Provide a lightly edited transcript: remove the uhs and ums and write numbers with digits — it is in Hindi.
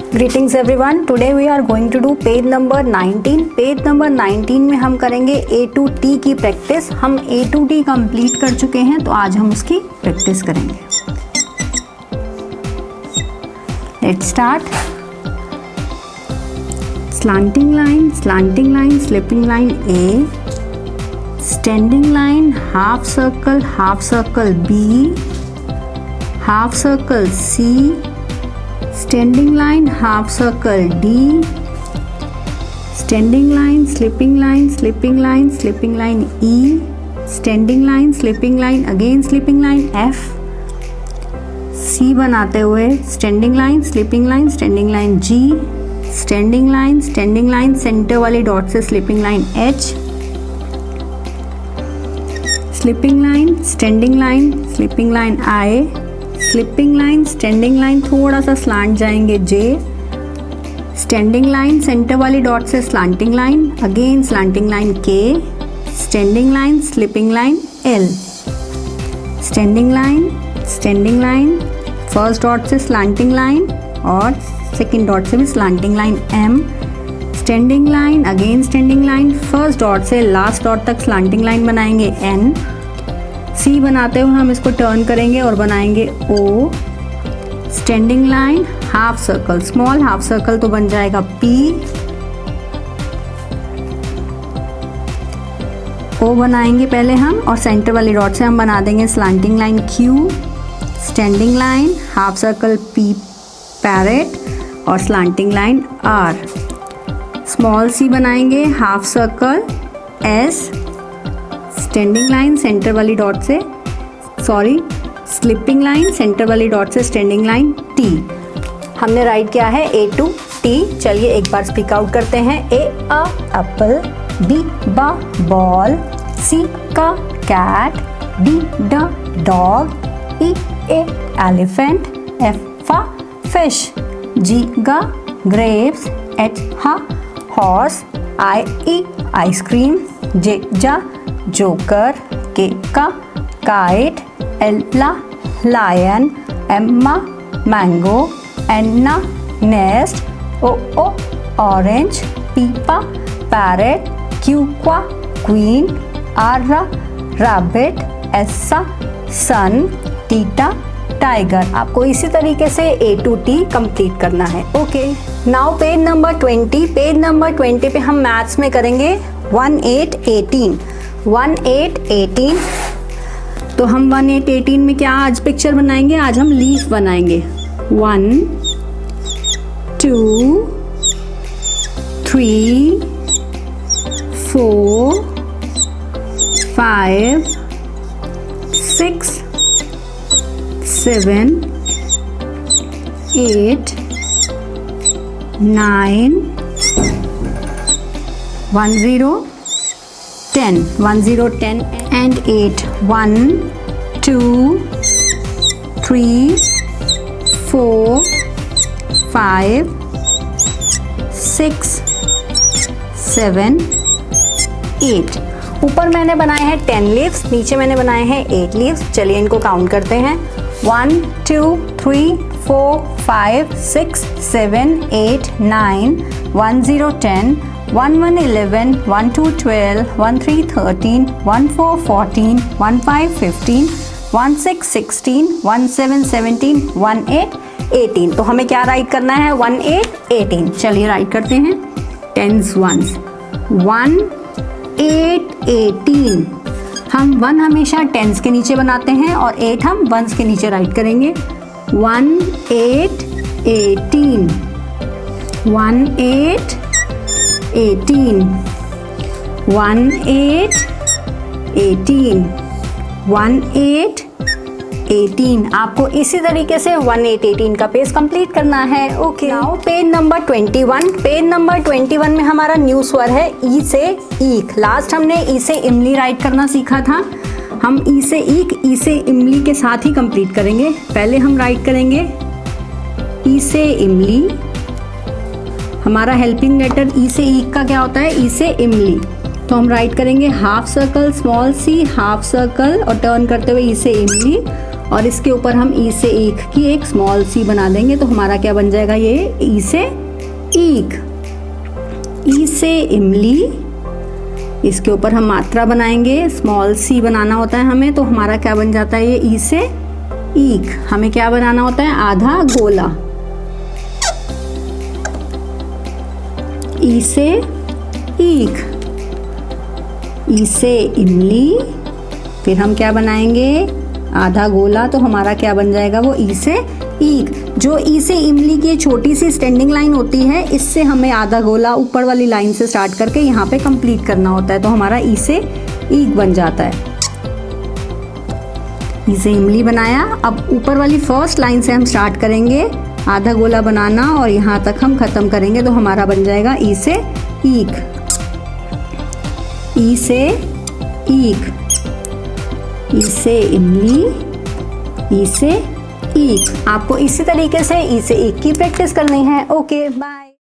Greetings everyone. Today we are going to do page number 19. Page number 19 में हम करेंगे A to T की प्रैक्टिस. हम A to T कंप्लीट कर चुके हैं तो आज हम उसकी प्रैक्टिस करेंगे. Let's start. Slanting line, slipping line A. Standing line, half circle B. Half circle C. Standing line, half circle D. Standing line, slipping line E. Standing line, slipping line, again slipping line F. C बनाते हुए standing line, slipping line G. Standing line, centre वाली डॉट से slipping line H. Slipping line, standing line, slipping line I. Slipping line, standing line थोड़ा सा स्लांट जाएंगे J. स्टैंडिंग लाइन सेंटर वाली डॉट से slanting line, again slanting line K. Standing line, slipping line L. Standing line first dot से स्लांटिंग लाइन और सेकंड डॉट से भी slanting line M. Standing line, again standing line first dot से लास्ट डॉट तक स्लांटिंग लाइन बनाएंगे N. सी बनाते हुए हम इसको टर्न करेंगे और बनाएंगे O. Standing line, half circle, small half circle तो बन जाएगा P. O बनाएंगे पहले हम और सेंटर वाली डॉट से हम बना देंगे slanting line Q. Standing line, half circle P parrot और slanting line R. Small C बनाएंगे, half circle S. Standing line centre वाली डॉट से स्लिपिंग लाइन सेंटर वाली डॉट से स्टैंडिंग लाइन T. हमने राइट किया है A to T. चलिए एक बार स्पीक आउट करते हैं. A apple, B ball, C cat, D dog, E elephant, F fish, G grapes, H horse, I ice cream, J joker, K kite, L lion, M mango, N nest, O orange, P parrot, Q queen, R rabbit, S sun, T tiger. आपको इसी तरीके से A to T कंप्लीट करना है. Okay, now page number 20. Page number 20 पे हम मैथ्स में करेंगे 1818. 1818. तो हम 1818 में क्या आज पिक्चर बनाएंगे? आज हम लीफ बनाएंगे. 1 2 3 4 5 6 7 8 9 10 and 8. 1 2 3 4 5 6 7 8. ऊपर मैंने बनाए हैं 10 लीव्स, नीचे मैंने बनाए हैं 8 लीव्स. चलिए इनको काउंट करते हैं. 1 2 3 4 5 6 7 8 9 1 0 10 1 1 11 1 2 12 1 3 13 1 4 14 1 5 15 1 6 16 1 7 17 1 8 18. तो हमें क्या राइट करना है? 1 8 18. चलिए राइट करते हैं. Tens ones. 1 8 18. हम 1 हमेशा टेंस के नीचे बनाते हैं और 8 हम वंस के नीचे राइट करेंगे. 1 8 18. 1 8 18. 1 8 18. 1 8 18. आपको इसी तरीके से 1 8 18 का पेज कंप्लीट करना है. Okay, now page number 21. Page number 21 में हमारा न्यू स्वर है ई से ईक. लास्ट हमने ई से इमली राइट करना सीखा था. हम ई से ईक, ई से इमली के साथ ही कंप्लीट करेंगे. पहले हम राइट करेंगे ई से इमली. हमारा हेल्पिंग लेटर ई से ईक का क्या होता है? ई से इमली. तो हम राइट करेंगे half circle small C, half circle और टर्न करते हुए ई से इमली और इसके ऊपर हम ई से ईख की एक स्मॉल सी बना देंगे तो हमारा क्या बन जाएगा, ये ई से ईख। ई से इमली, इसके ऊपर हम मात्रा बनाएंगे, स्मॉल सी बनाना होता है हमें, तो हमारा क्या बन जाता है, ये ई से ईख। हमें क्या बनाना होता है, आधा गोला। ई से ईख, ई से इमली, फिर हम क्या बनाएंगे, आधा गोला, तो हमारा क्या बन जाएगा, वो ई से ईख। जो ई से इमली की छोटी सी स्टैंडिंग लाइन होती है, इससे हमें आधा गोला ऊपर वाली लाइन से स्टार्ट करके यहाँ पे कंप्लीट करना होता है, तो हमारा ई से ईख बन जाता है। ई से इमली बनाया। अब ऊपर वाली फर्स्ट लाइन से हम स्टार्ट करेंगे आधा गोला बनाना और यहाँ तक हम खत्म करेंगे, तो हमारा बन जाएगा ई से ईख। ई से ईख, ई से इमली, ई से ईख। आपको इसी तरीके से ई से ईख की प्रैक्टिस करनी है। Okay, bye.